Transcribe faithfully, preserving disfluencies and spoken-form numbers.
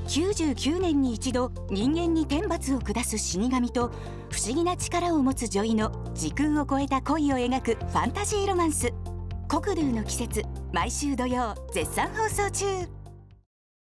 きゅうじゅうきゅうねんに一度人間に天罰を下す死神と不思議な力を持つ女医の時空を超えた恋を描くファンタジーロマンス。コクドゥの季節、毎週土曜絶賛放送中。